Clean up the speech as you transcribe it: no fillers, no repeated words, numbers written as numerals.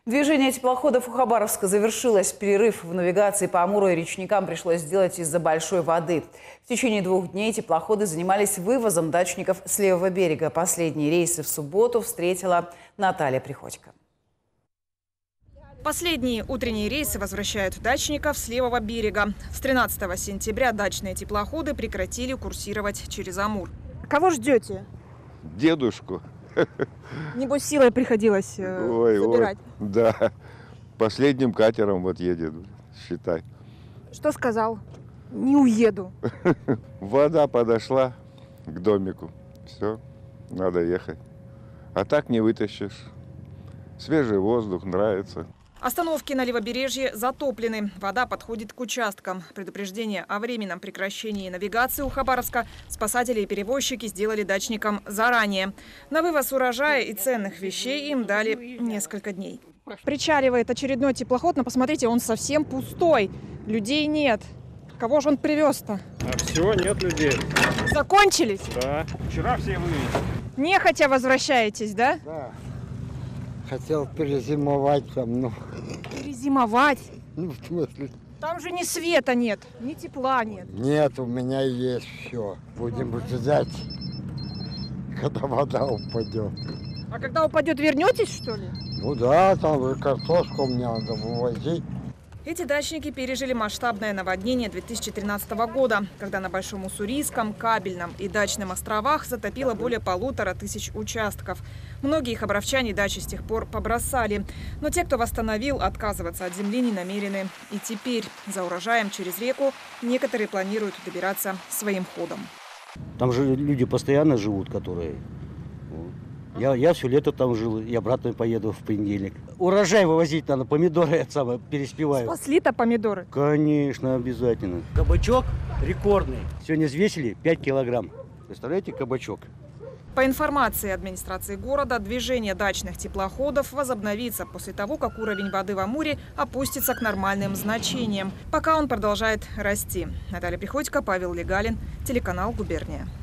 Движение теплоходов у Хабаровска завершилось. Перерыв в навигации по Амуру и речникам пришлось сделать из-за большой воды. В течение 2 дней теплоходы занимались вывозом дачников с левого берега. Последние рейсы в субботу встретила Наталья Приходько. Последние утренние рейсы возвращают дачников с левого берега. С 13 сентября дачные теплоходы прекратили курсировать через Амур. Кого ждете? Дедушку. Небось, силой приходилось собирать. Да, последним катером вот едет, считай. Что сказал? Не уеду. Вода подошла к домику. Все, надо ехать. А так не вытащишь. Свежий воздух нравится. Остановки на левобережье затоплены. Вода подходит к участкам. Предупреждение о временном прекращении навигации у Хабаровска спасатели и перевозчики сделали дачникам заранее. На вывоз урожая и ценных вещей им дали несколько дней. Причаливает очередной теплоход, но посмотрите, он совсем пустой. Людей нет. Кого же он привез-то? А все, нет людей. Закончились? Да. Вчера все вывели. Нехотя возвращаетесь, да? Да. Хотел перезимовать там, но... Перезимовать? Ну, в смысле? Там же ни света нет, ни тепла нет. Нет, у меня есть все. Будем ждать, когда вода упадет. А когда упадет, вернетесь, что ли? Ну да, там картошку мне надо вывозить. Эти дачники пережили масштабное наводнение 2013 года, когда на Большом Уссурийском, Кабельном и Дачном островах затопило более 1500 участков. Многие хабаровчане дачи с тех пор побросали. Но те, кто восстановил, отказываться от земли не намерены. И теперь за урожаем через реку некоторые планируют добираться своим ходом. Там же люди постоянно живут, которые... Я все лето там жил, и обратно поеду в понедельник. Урожай вывозить надо, помидоры я сам переспеваю. Спасли-то помидоры? Конечно, обязательно. Кабачок рекордный. Сегодня взвесили 5 килограмм. Представляете, кабачок? По информации администрации города, движение дачных теплоходов возобновится после того, как уровень воды в Амуре опустится к нормальным значениям. Пока он продолжает расти. Наталья Приходько, Павел Легалин, телеканал «Губерния».